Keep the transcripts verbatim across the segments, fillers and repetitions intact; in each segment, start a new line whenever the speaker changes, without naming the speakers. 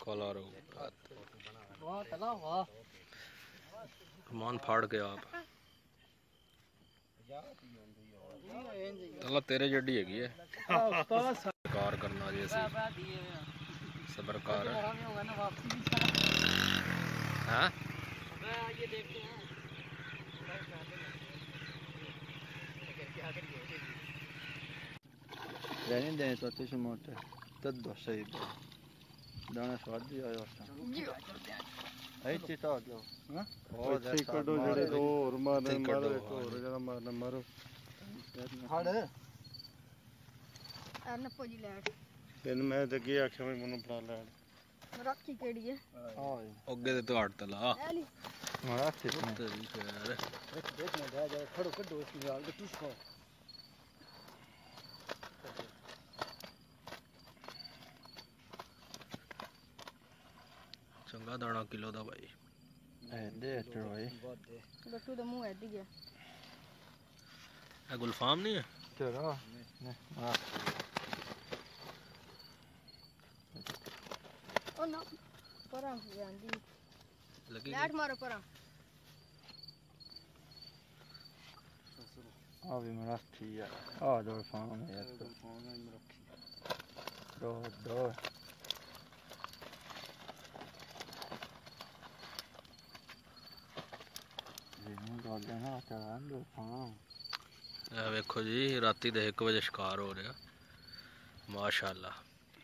Collar मान फाड़ के आप तला तेरे जड्डी हैगी है कार करना जी सबर कार हाँ
रहने दें तो तुझे मोटे तद दो सही दाना स्वाद भी आया उसका आई चिता दो हाँ और ठीक करो जड़े दो और मारने मारो एक और जरा मारने मारो हाड़
अन पोजी लैट
फिर मैं तो क्या आख्या मैं मनु बना लैट
रखी केड़ी है
हां
ओगे ते तो हट तला
मारा ठीक है
तेरी खैर
देख देख ना जा जा खड़ो कर दो इसमें डाल के टूस खाओ
चंगा दाना किलो दा भाई
ए दे चलो भाई
गट्टू दा मुंह है दिया
ए गुलफाम नहीं है
चलो ने हां
ओ ना परा गांधी
लगी
लाट मारो परा
आ भी मैं रखी यार आ दो फार्म है यार तो फार्म में रखी दो दो
वेखो जी राती दे एक बजे शिकार हो रहा माशाअल्लाह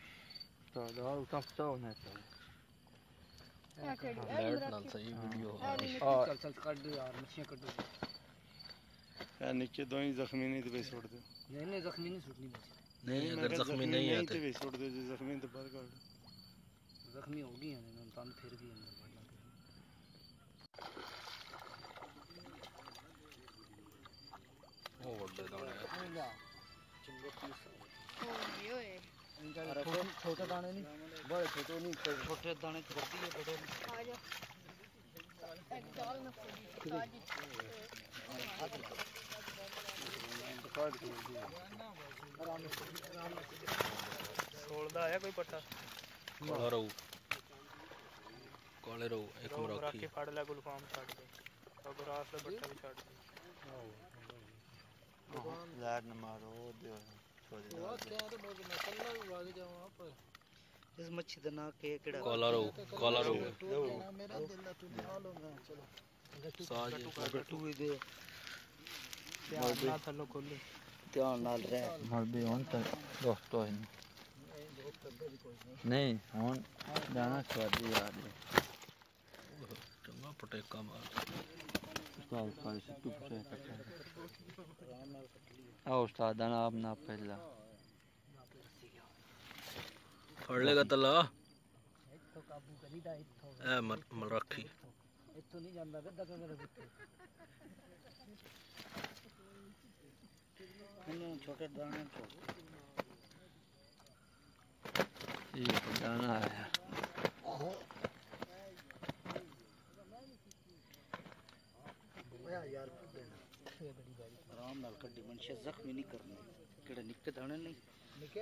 सही वीडियो
चल चल काट दो यार मछलियां काट दो यार नीचे दो ही जख्मी नहीं तो वे छोड़ दो नहीं नहीं जख्मी नहीं छूटनी
नहीं अगर जख्मी नहीं है तो
वे छोड़ दो जो जख्मी तो बाहर काट
जख्मी हो गई है ना तन फिर गई अंदर
ओ बड़े दाने
चिंगो पीस
ओ ये
अरे छोटे दाने नहीं बड़े छोटे नहीं छोटे दाने कर दिए बड़े
आ जा एक जाल में काजी
काट दो
आराम से छोड़दा है कोई पट्टा
काला रहू काले रहू एक में रखी
के फाड़ ले गुलफाम छाड़ दे अगर रात से बट्टा भी छाड़ दे
लाड न मारो दे छोड़ दे
क्या तो बहुत मसला भी भाग जाओ वहां पर इस मच्छी दा ना के केड़ा
काला रहू काला रहू
मेरा दिल दा तू ना लो मैं चलो
साज
गट्टू भी दे ध्यान ना थल्लो खोल ध्यान नाल रह
मर भी होन तो दोस्तों है नहीं होन जाना स्वादी यार
चंगा पटेका मार
उस्ताद का से तू से कटा आओ उस्ताद ना आप ना पहला
फड़ लेगा तला
इतो काबू करी दा इतो
ए मर मर रखी
इतो नहीं जानदा गद्दा कर कुत्ते इन्हें छोटे दाने छोड़
ये दाना आया
यार आराम नाल कड्डी मनुष्य जख्मी नहीं करने केड़ा निक्के दाने नहीं निक्के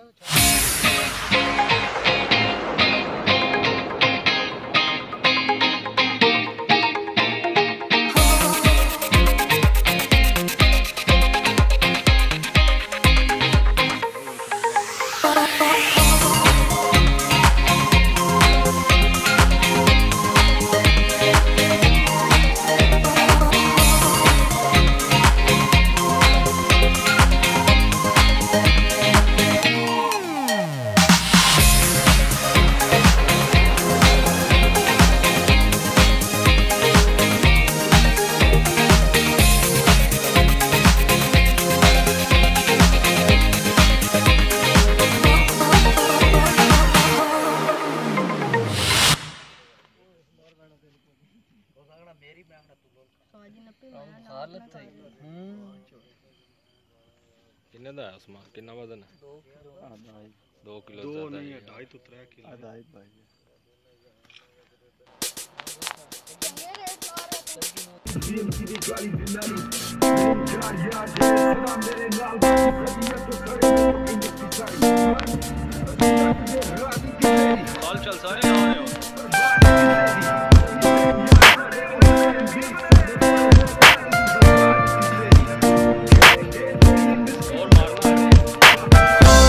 किन्ने दा है उसमा किन्ना वजन है दो किलो
दो
ज्यादा
नहीं
है
है ढाई तो त्रै किलो ढाई भाई
कॉल चल सारे आ रहे हो। और मारना है।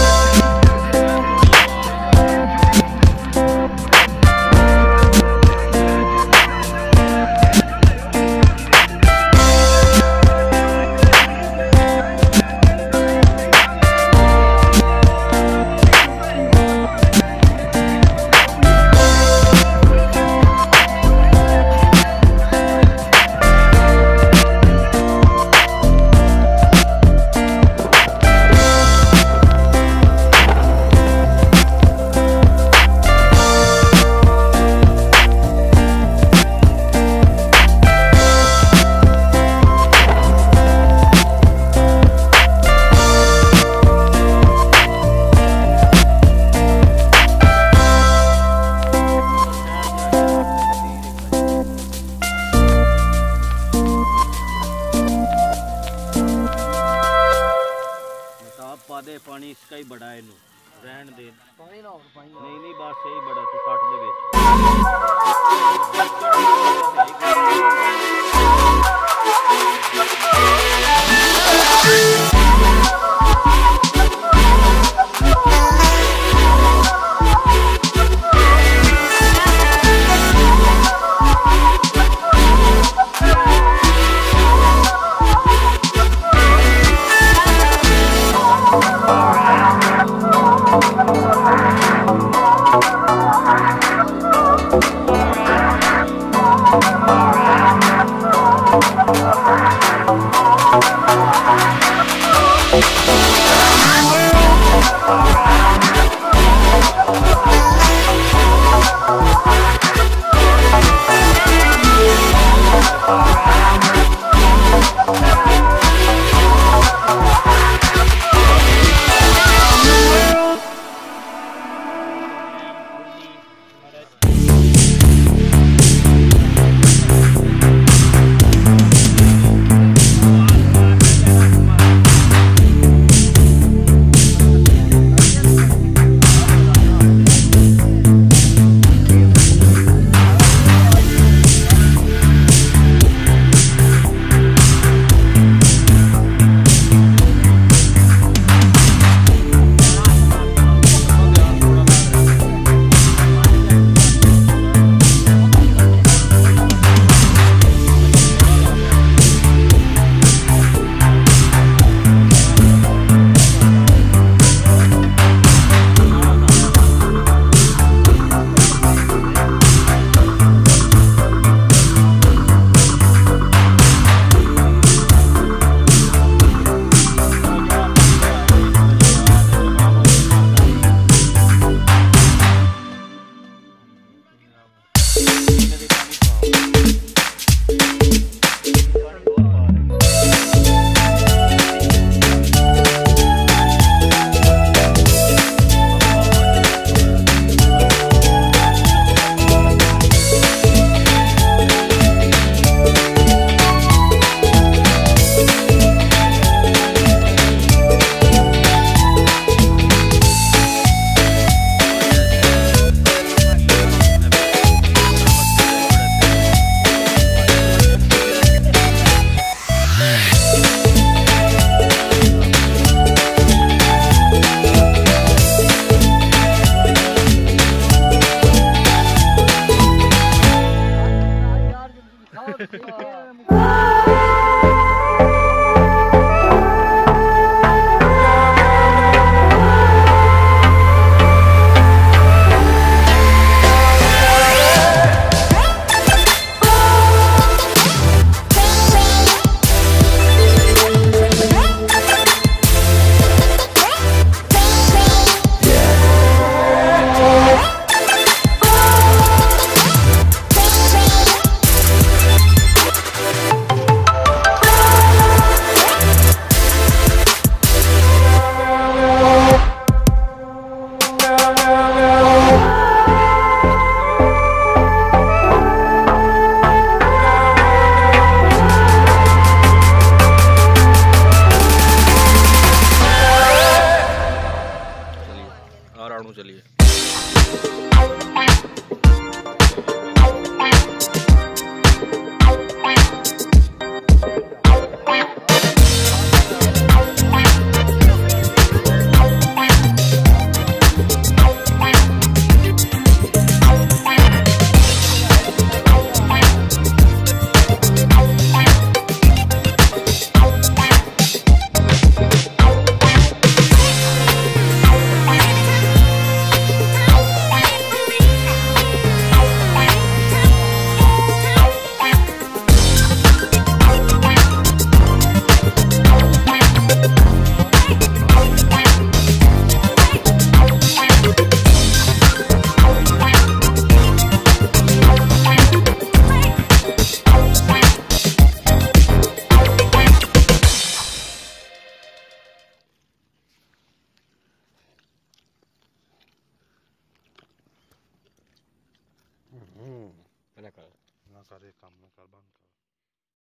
दे पानी इसका ही बड़ा है नु रहन दे
पानी ना और पानी
नहीं नहीं बात सही बड़ा तू साठ दे
चलिए पहले कर
ना करे काम ना कर बंद कर